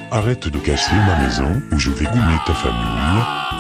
Arrête de casser ma maison ou je vais goumer ta famille.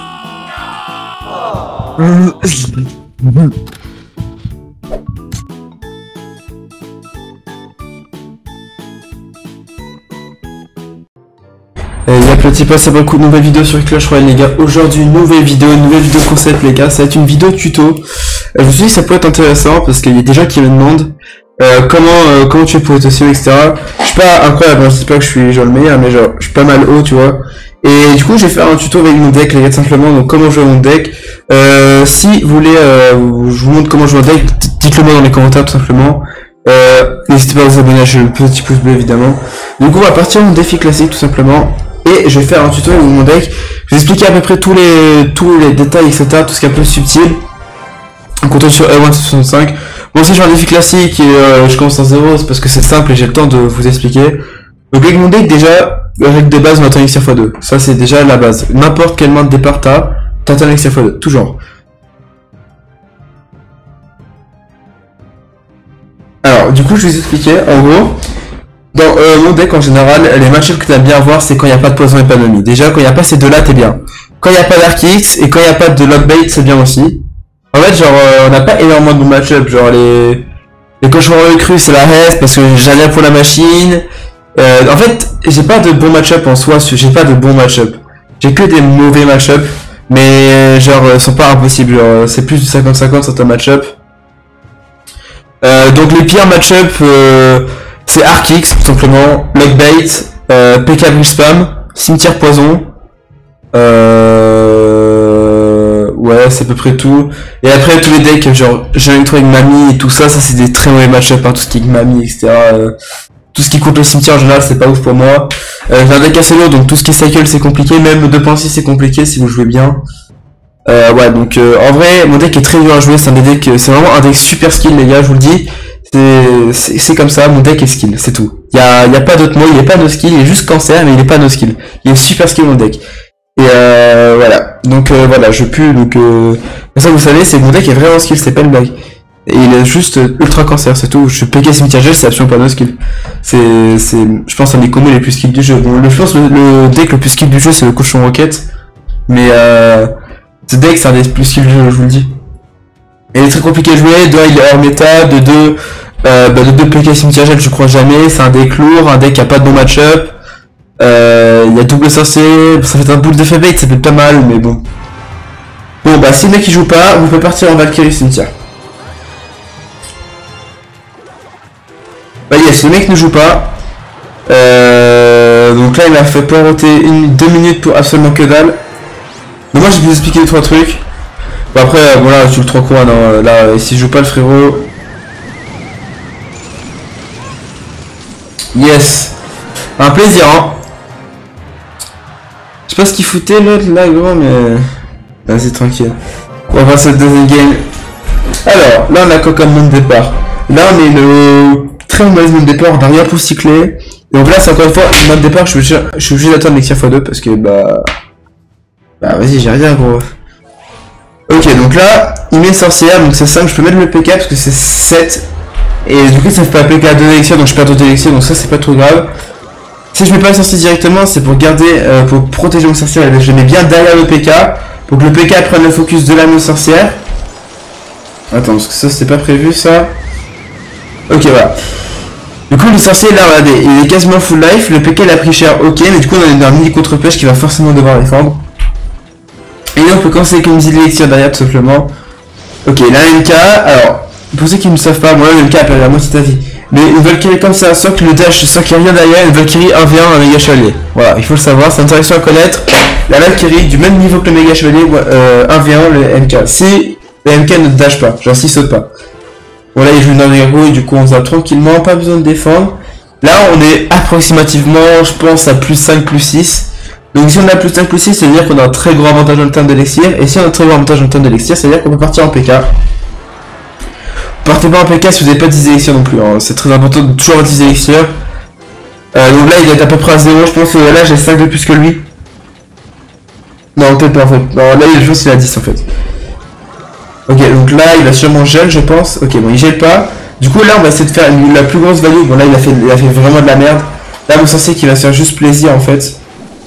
Y'a petit pas, ça va beaucoup de nouvelles vidéos sur Clash Royale les gars. Aujourd'hui nouvelle vidéo concept les gars, ça va être une vidéo tuto. Je me suis dit que ça pourrait être intéressant parce qu'il y a des gens qui me demandent comment tu fais pour être aussi haut, etc. Je suis pas incroyable, je dis pas que je suis genre le meilleur, mais genre je suis pas mal haut tu vois. Et du coup je vais faire un tuto avec mon deck les gars tout simplement, donc comment jouer mon deck. Si vous voulez je vous montre comment jouer mon deck, dites-le moi dans les commentaires tout simplement. N'hésitez pas à vous abonner, lâcher le petit pouce bleu évidemment. Du coup on va partir en défi classique tout simplement. Et je vais faire un tuto avec mon deck. Je vais expliquer à peu près tous les détails, etc. Tout ce qui est un peu subtil. On compte sur E165. Bon, si je fais un défi classique et je commence en 0, c'est parce que c'est simple et j'ai le temps de vous expliquer. Donc avec mon deck déjà, la règle de base, on attend elixir x2. Ça c'est déjà la base. N'importe quelle main de départ t'as un elixir x2, toujours. Alors du coup je vais vous expliquer en gros. Dans mon deck en général, les match-ups que tu aimes bien avoir, c'est quand il n'y a pas de poison et pas d'ennemi. Déjà, quand il n'y a pas ces deux-là, t'es bien. Quand il n'y a pas d'Arc-X et quand il n'y a pas de Lockbait, c'est bien aussi. En fait, genre, on n'a pas énormément de bons match-ups. Genre, les cochons recrues, c'est la reste parce que j'ai rien pour la machine. En fait, j'ai pas de bons match-up en soi, j'ai pas de bons match-up. J'ai que des mauvais match-up, mais genre, sont pas impossibles. Genre, c'est plus du 50-50 sur ton match-up. Donc, les pires match-up, c'est Arc-X, tout simplement, Lockbait, PK Bridge Spam, Cimetière Poison, ouais, c'est à peu près tout. Et après, tous les decks, genre, j'ai un avec Mamie et tout ça, ça c'est des très mauvais match-up, hein, tout ce qui est Mamie, etc. Tout ce qui compte le cimetière en général, c'est pas ouf pour moi. J'ai un deck assez lourd, donc tout ce qui est cycle, c'est compliqué, même 2.6 c'est compliqué si vous jouez bien. Ouais, donc en vrai, mon deck est très dur à jouer, c'est un des decks, c'est vraiment un deck super skill, les gars, je vous le dis. C'est comme ça, mon deck est skill, c'est tout. Y a pas d'autre mot, il est pas no skill, il est juste cancer, mais il est pas no skill. Il est super skill mon deck. Et voilà, donc voilà, je pue, donc comme ça vous savez, c'est mon deck est vraiment skill, c'est pas une blague. Et il est juste ultra cancer, c'est tout. Je PK cimetière gel, c'est absolument pas no skill. Je pense un des combos les plus skill du jeu. Bon, je pense le deck le plus skill du jeu, c'est le cochon rocket. Mais ce deck, c'est un des plus skill du jeu, je vous le dis. Et il est très compliqué à jouer, de 1 il est hors méta, de 2 PK cimetière gel je crois jamais, c'est un deck lourd, un deck qui a pas de bon match-up, il y a double sorcier, ça fait un boule de bait, ça fait pas mal mais bon. Bon bah si le mec il joue pas, vous pouvez partir en Valkyrie cimetière. Bah yes, le mec ne joue pas, donc là il m'a fait poireauter 2 minutes pour absolument que dalle. Donc moi j'ai pu vous expliquer les 3 trucs. Bon après, voilà, tu le 3 coins, non, là, si je joue pas le frérot... Yes. Un plaisir, hein. Je sais pas ce qu'il foutait l'autre, là, gros, mais... Vas-y, tranquille. On va passer au deuxième game. Alors, là, on a quoi comme monde de départ? Là, on est le très mauvais monde de départ, on n'a rien pour cycler. Et donc là, c'est encore une fois, le mode de départ, je suis obligé d'attendre l'Elixir x2 parce que, bah, vas-y, j'ai rien, gros. Ok, donc là, il met sorcière, donc c'est 5, je peux mettre le PK parce que c'est 7. Et du coup, ça fait pas PK 2 élixirs, donc je perds 2 élixirs, donc ça c'est pas trop grave. Si je mets pas le sorcier directement, c'est pour garder, pour protéger mon sorcière, et je le mets bien derrière le PK, pour que le PK prenne le focus de la sorcière. Attends, parce que ça c'était pas prévu ça. Ok, voilà. Du coup, le sorcier là, regardez, il est quasiment full life, le PK il a pris cher, ok, mais du coup, on est dans un mini contre-pêche qui va forcément devoir défendre. Et là on peut commencer avec une musique d'élixir derrière tout simplement. Ok, là MK, alors, pour ceux qui ne savent pas, moi le MK a perdu la moitié de ta vie. Mais une Valkyrie comme ça, sans que le dash, sans qu'il n'y ait rien derrière, une Valkyrie 1v1 un méga chevalier. Voilà, il faut le savoir, c'est intéressant à connaître. La Valkyrie du même niveau que le méga chevalier, 1v1 le MK. Si le MK ne dash pas, genre s'il saute pas. Bon là il joue une héros et du coup on zappe tranquillement, pas besoin de défendre. Là on est approximativement, je pense, à plus 5, plus 6. Donc si on a plus 5 plus 6, ça veut dire qu'on a un très gros avantage en termes d'élixir. Et si on a un très gros avantage en termes d'élixir, ça veut dire qu'on peut partir en PK. Partez pas en PK si vous n'avez pas 10 élixirs non plus, hein. C'est très important de toujours avoir 10 élixirs. Donc là il est à peu près à 0, je pense que là j'ai 5 de plus que lui. Non peut-être pas en fait, non là je pense qu'il a 10 en fait. Ok, donc là il va sûrement gel je pense, ok bon il gèle pas. Du coup là on va essayer de faire la plus grosse value, bon là il a fait vraiment de la merde. Là, mon sorcier qui va se faire juste plaisir en fait.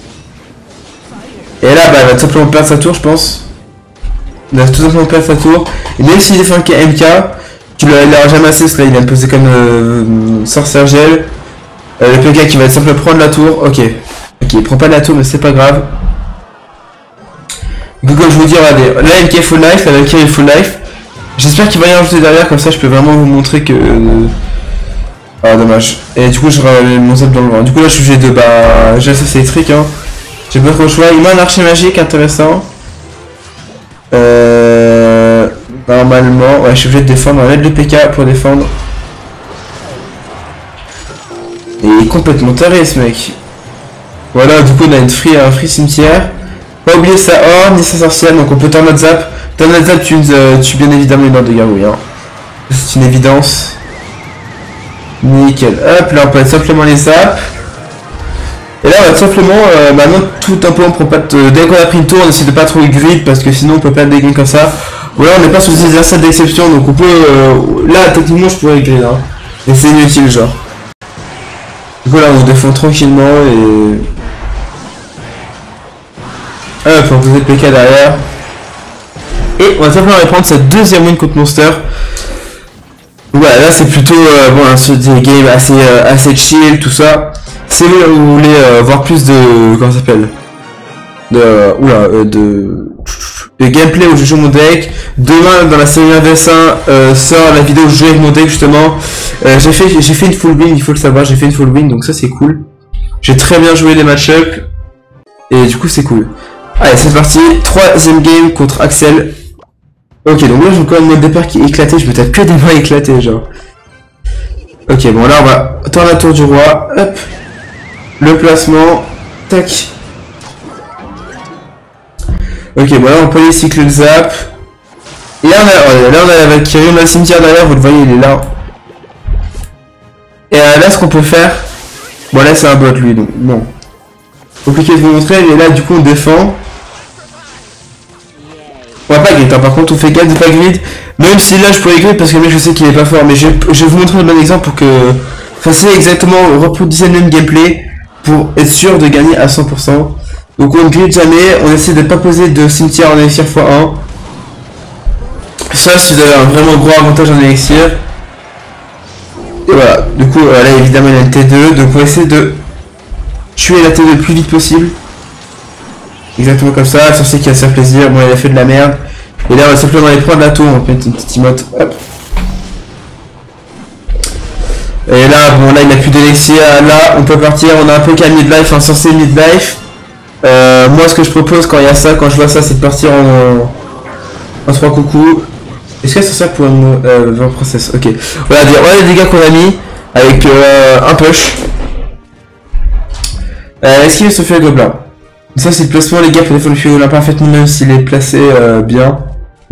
Et là, bah, il va tout simplement perdre sa tour, je pense. Il va tout simplement perdre sa tour. Et même s'il défend un MK, tu l'auras jamais assez parce que là, il vient de poser comme sorcière gel. Le PK qui va simplement prendre la tour. Ok. Ok, il prend pas la tour, mais c'est pas grave. Donc, comme je vous dis, regardez. Là, MK full life, la Valkyrie est full life. J'espère qu'il va y en rajouter derrière, comme ça je peux vraiment vous montrer que. Ah, dommage. Et du coup, je ramène mon zap dans le vent. Du coup, là, je suis obligé de. Bah. J'ai assez électrique, hein. J'ai pas trop le choix. Il m'a un archer magique intéressant. Normalement, ouais, je suis obligé de défendre. On va mettre le PK pour défendre. Et il est complètement taré ce mec. Voilà, du coup, on a un free cimetière. Pas oublier sa horde ni sa sorcière, donc on peut turn notre zap. Turn notre zap, tu bien évidemment une horde de gargouilles. Hein. C'est une évidence. Nickel. Hop, là on peut simplement les zap. Et là on va simplement, maintenant tout un peu on prend pas de... Dès qu'on a pris une tour on essaie de pas trop grid parce que sinon on peut perdre des gains comme ça. Ou là on n'est pas sur des exercices d'exception donc on peut... là techniquement je pourrais grid hein. Et c'est inutile genre. Du coup là on se défend tranquillement et... Hop, on peut poser le PK derrière. Et on va simplement aller prendre cette deuxième win contre Monster. Ouais, là c'est plutôt bon, des games assez chill, tout ça. Si vous voulez voir plus de... Comment ça s'appelle de gameplay où je joue mon deck. Demain dans la série 1v1 sort la vidéo où je joue avec mon deck justement. J'ai fait une full win, il faut le savoir, j'ai fait une full win donc ça c'est cool. J'ai très bien joué les match-up. Et du coup c'est cool. Allez c'est parti, troisième game contre Axel. Ok donc là j'ai encore un mode départ qui est éclaté, je me tape que des mains éclatées genre. Ok bon là on va tourner la tour du roi, hop. Le placement, tac. Ok bon là on peut aller cycler le zap. Et là on a la Valkyrie, on a le cimetière derrière, vous le voyez il est là. Et là ce qu'on peut faire, bon là c'est un bot lui donc bon. Compliqué de vous montrer mais là du coup on défend. On va pas grid, hein. Par contre on fait gaffe de pas grid. Même si là je pourrais grid parce que je sais qu'il est pas fort. Mais je vais vous montrer un bon exemple pour que fassiez exactement reproduisez le même gameplay pour être sûr de gagner à 100%. Donc on ne grid jamais, on essaie de pas poser de cimetière en élixir x1. Ça si vous avez un vraiment gros avantage en élixir. Et voilà, du coup là évidemment il y a une T2, donc on va essayer de tuer la T2 le plus vite possible. Exactement comme ça, le sorcier qui va se faire plaisir, bon il a fait de la merde. Et là on va simplement aller prendre la tour, on va mettre une petite emote, hop. Et là, bon là il n'a plus d'élixir, là on peut partir, on a un peu qu'à mid-life, un sorcier mid-life. Moi ce que je propose quand il y a ça, quand je vois ça, c'est de partir en 3 coucous. Est-ce que c'est ça pour une 20 process? Ok. Voilà, les dégâts qu'on a mis avec un push. Est-ce qu'il se fait le gobelin? Ça c'est le placement les gars pour défendre le feu olympe parfaitement même s'il est placé bien.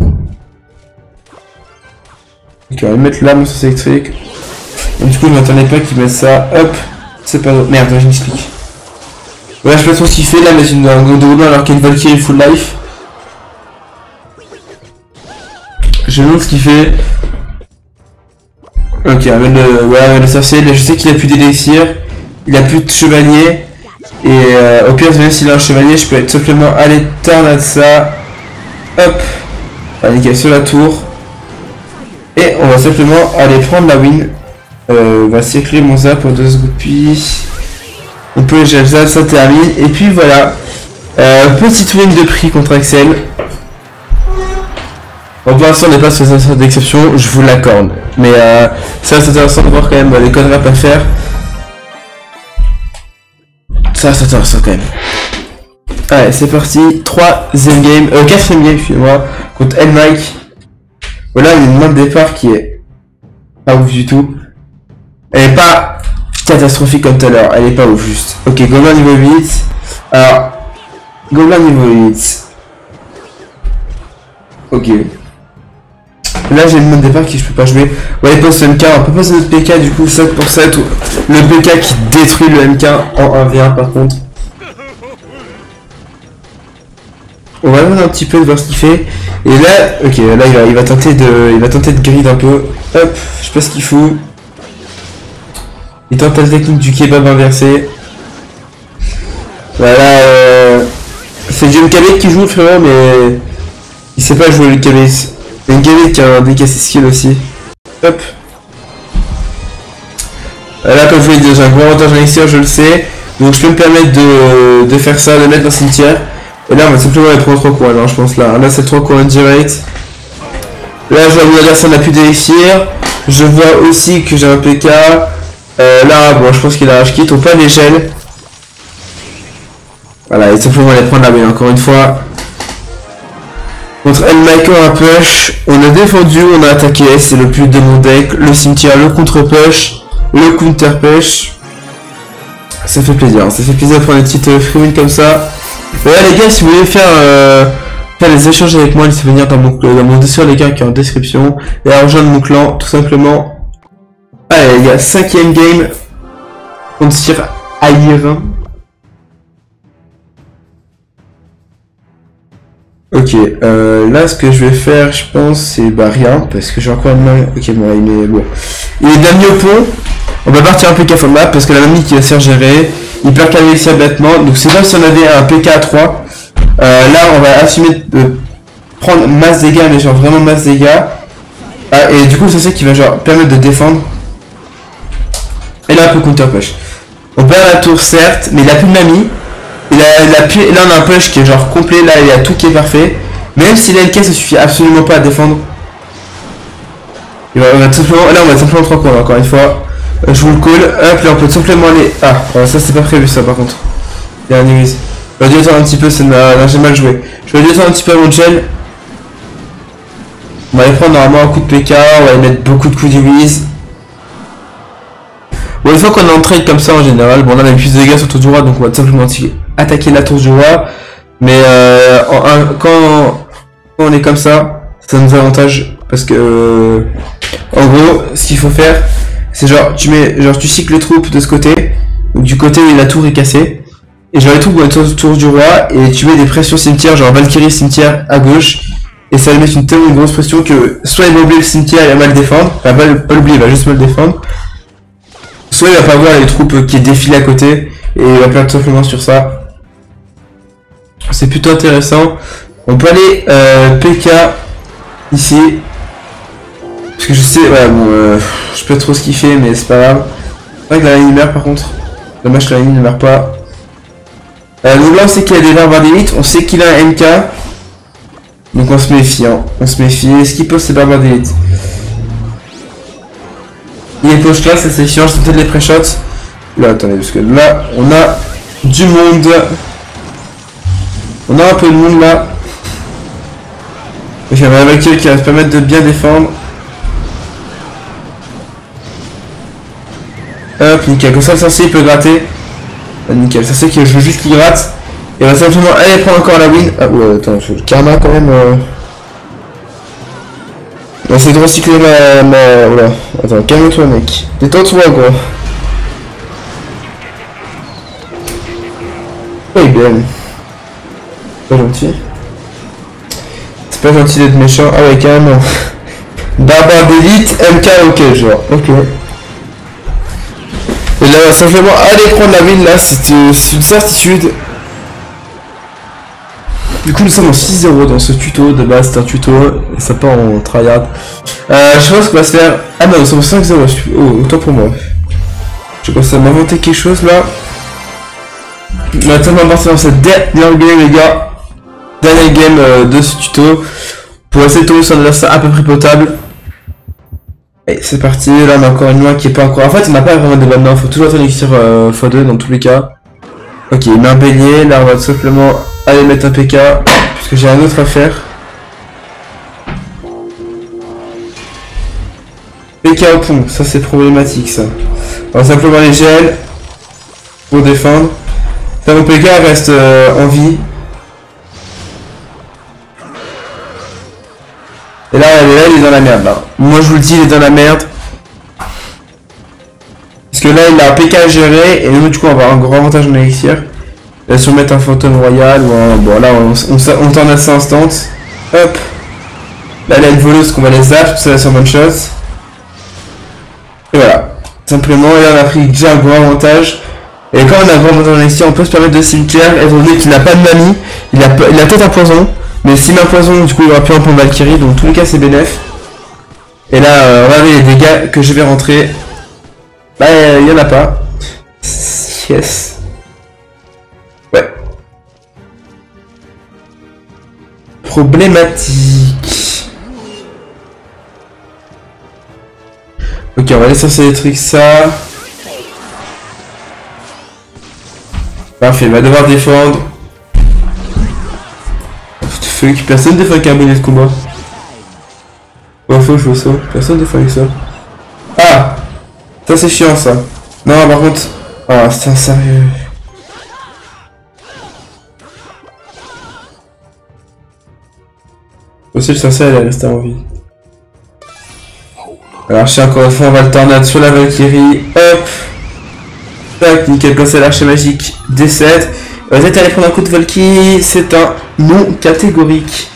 Ok on va mettre là mon sens électrique. Et du coup je m'attendais pas qu'il mette ça. Hop. C'est pas... Merde je m'explique. Voilà je sais pas trop ce qu'il fait là mais un gobelin alors qu'il y a une Valkyrie full life. Je me demande ce qu'il fait. Ok on va mettre le sorcier. Là je sais qu'il a plus d'élixir. Il a plus de chevalier. Et au pire même s'il a un chevalier je peux être simplement aller turn à ça. Hop. Allez nickel sur la tour. Et on va simplement aller prendre la win. On va cycler mon zap pour 2 secondes puis. On peut les zap, ça termine. Et puis voilà. Petite win de prix contre Axel. Bon, pour l'instant on n'est pas sur une sorte d'exception, je vous l'accorde. Mais ça c'est intéressant de voir quand même les conneries à faire. Ça c'est intéressant quand même. Allez c'est parti, 3ème game, 4ème game excusez-moi, contre L-Mike. Voilà une main de départ qui est pas ouf du tout. Elle est pas catastrophique comme tout à l'heure, elle est pas ouf juste. Ok, Gobelin niveau 8. Alors, Gobelin niveau 8. Ok. Là j'ai une main de départ qui je peux pas jouer. Ouais il pose MK, on peut poser notre PK du coup 7 pour 7 ou le PK qui détruit le MK en 1v1 par contre. On va voir un petit peu de voir ce qu'il fait. Et là, ok là il va tenter de grid un peu. Hop, je sais pas ce qu'il fout. Il tente la technique du kebab inversé. Voilà, c'est John Cabet qui joue le frérot, mais il sait pas jouer le Cabet. Il y a une Cabet qui a un deck assez skill aussi. Hop. Là, comme je vous l'ai dit, j'ai un gros avantage en élixir, je le sais. Donc je peux me permettre de faire ça, de mettre dans le cimetière. Et là, on va simplement les prendre 3 coins, alors je pense là. Là, c'est 3 coins direct. Là, je vois que l'adversaire n'a plus d'élixir. Je vois aussi que j'ai un PK. Là, bon, je pense qu'il a Rage-Kit. On peut les gel. Voilà, et simplement aller prendre la win encore une fois. Contre Elmaker à push. On a défendu, on a attaqué. C'est le but de mon deck. Le cimetière, le contre-push, le counter-push. Ça fait plaisir. Ça fait plaisir de prendre des petites free wins comme ça. Voilà les gars, si vous voulez faire des échanges avec moi, laissez venir dans mon Discord, les gars, qui est en description. Et à rejoindre mon clan, tout simplement. Allez les gars, 5ème game. On tire à Aïr. Ok, là ce que je vais faire, je pense, c'est bah rien, parce que j'ai encore une main. Ok, bon, il est bon. Il est bien mis au pont. On va partir un PK full map parce que la mamie qui va se faire gérer. Il perd qu'à réussir bêtement. Donc c'est comme si on avait un PK à 3. Là on va assumer de prendre masse dégâts, mais genre vraiment masse dégâts. Ah, et du coup c'est ça qui va genre permettre de défendre. Et là un peu counter push. On perd la tour certes, mais il a plus de mamie. Là on a un push qui est genre complet, là il y a tout qui est parfait. Même si la LK ça suffit absolument pas à défendre. Et on va simplement, là on va simplement 3 coins encore une fois. Je vous le call, hop là on peut simplement aller. Ah ça c'est pas prévu ça par contre. Il y a un Iris. Je vais dû attendre un petit peu, j'ai mal joué. Je vais dû attendre un petit peu mon gel. On va aller prendre normalement un coup de PK, on va aller mettre beaucoup de coups d'Iris. Bon une fois qu'on est en trade comme ça en général, bon là on a plus de dégâts sur tour du roi donc on va tout simplement attaquer la tour du roi. Mais quand on est comme ça, ça nous avantage parce que en gros ce qu'il faut faire c'est genre tu cycles les troupes de ce côté, donc du côté où la tour est cassée, et genre les troupes vont être autour du roi et tu mets des pressions cimetière, genre Valkyrie cimetière à gauche, et ça va mettre une tellement grosse pression que soit il va oublier le cimetière et il va mal défendre, enfin pas l'oublier, il va juste mal défendre, soit il va pas voir les troupes qui défilent à côté et il va perdre simplement sur ça. C'est plutôt intéressant. On peut aller PK ici. Parce que je sais, ouais, bon, je peux trop ce qu'il fait, mais c'est pas grave. C'est vrai que la ligne meurt par contre. Dommage que la ligne ne meurt pas. Donc là, on sait qu'il a des barbares d'élite, on sait qu'il a un MK. Donc on se méfie, hein. On se méfie. Est-ce qu'il pose ses barbares d'élite? Il est poche là, ça c'est chiant, c'est peut-être les pré-shots. Là, attendez, parce que là, on a du monde. On a un peu de monde là. Il y a un Valkyrie qui va se permettre de bien défendre. Hop, nickel. Comme ça, le sorcier il peut gratter. Ah, nickel. Ça c'est que je veux juste qu'il gratte. Et on va simplement aller prendre encore la win. Ah ouais, attends, le karma quand même. On va essayer de recycler ma... Voilà. Attends, calme-toi mec. Détends-toi quoi. Oh, il est bien. Pas gentil. C'est pas gentil d'être méchant. Ah ouais, carrément. Barbare d'élite, MK, ok, genre. Ok. Et là, on va simplement aller prendre la win là, c'est une certitude. Du coup, nous sommes en 6-0 dans ce tuto. De base, c'est un tuto. Et ça part en tryhard. Je pense qu'on va se faire. Ah non, nous sommes en 5-0. Oh, autant pour moi. Je pense à m'inventer quelque chose là. On va tellement partir dans cette dernière game, les gars. Dernière game de ce tuto. Pour essayer de tomber sur un adversaire à peu près potable. Et c'est parti. Là, on a encore une main qui est pas encore. En fait, on n'a pas vraiment de bonnes mains. Faut toujours attendre sur x2 dans tous les cas. Ok, il met un bélier. Là, on va tout simplement aller mettre un PK. Puisque j'ai un autre à faire. PK au pont. Ça, c'est problématique, ça. On va simplement les gel. Pour défendre. Ça, mon PK reste en vie. Et là, il est dans la merde, là. Moi, je vous le dis, il est dans la merde. Parce que là, il a un PK à gérer. Et nous, du coup, on va avoir un gros avantage en élixir. Il va se mettre un fantôme royal ou un... Bon, là, on t'en a ça instant. Hop. Là, il a une voleuse qu'on va les zap. Tout ça, c'est en one shot. Et voilà. Simplement, et là on a pris déjà un gros avantage. Et quand on a un gros avantage ici, on peut se permettre de cimetière, étant donné qu'il n'a pas de manie, il a peut-être un poison, mais s'il met un poison, du coup il aura plus un point Valkyrie, donc dans tous les cas c'est bénéf. Et là, regardez les dégâts que je vais rentrer. Bah, il y en a pas. Yes. Ouais. Problématique. Ok, on va aller chercher des trucs, ça. Parfait, il va devoir défendre. Fuck, personne défend avec un bonnet de combat. Ouais, faut que je vois ça. Personne défend avec ça. Ah! Ça c'est chiant ça. Non, par contre. Ah, c'est un sérieux. Aussi, le sorcier, elle est restée en vie. Alors, je sais encore une fois, on va le tornade sur la Valkyrie. Hop! Tac, nickel, passer à l'archer magique. D7. Vous êtes allé prendre un coup de Valkyrie. C'est un non catégorique.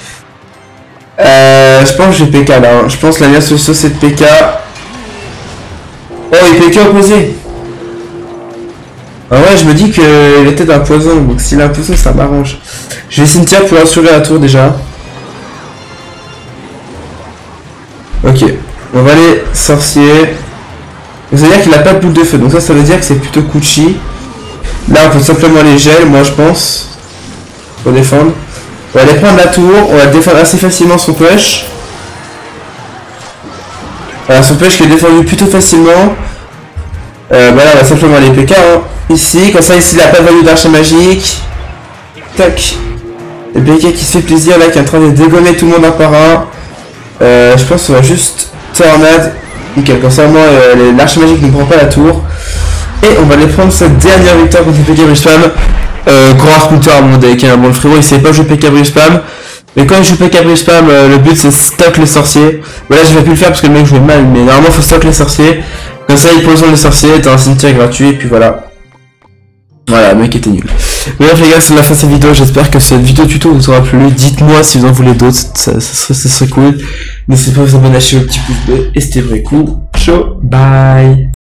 Je pense que je vais PK là. Hein. Je pense que la meilleure solution c'est de PK. Oh, il PK opposé. Ah ouais, je me dis qu'il était d'un poison. Donc s'il a un poison, ça m'arrange. Je vais cimetière pour assurer la tour déjà. Ok. On va aller sorcier. Ça veut dire qu'il a pas de boule de feu. Donc ça veut dire que c'est plutôt Kuchi. Là, on peut simplement les gel, moi je pense. Pour défendre. On va aller prendre la tour. On va défendre assez facilement son push. Voilà, son push qui est défendu plutôt facilement. Voilà, on va simplement aller PK. Hein. Ici, comme ça, ici, il n'a pas de value d'archer magique. Tac. Le PK qui se fait plaisir là, qui est en train de dégommer tout le monde un par un. Je pense qu'on va juste tornade. Nickel, comme ça, moi, l'archer magique ne prend pas la tour. Et on va aller prendre cette dernière victoire contre PK Bridge Spam. Grand scooter à mon deck, hein. Bon, le frérot il sait pas jouer PK Bridge Spam. Mais quand il joue PK Bridge Spam, le but c'est stock les sorciers. Voilà, je vais plus le faire parce que le mec jouait mal, mais normalement faut stock les sorciers. Comme ça il pose les sorciers, t'as un cimetière gratuit, et puis voilà. Voilà, le mec était nul. Bref les gars, c'est la fin de cette vidéo, j'espère que cette vidéo tuto vous aura plu. Dites-moi si vous en voulez d'autres, ça serait cool. N'hésitez pas à vous abonner à la chaîne, au petit pouce bleu, et c'était vrai cool. Ciao, bye.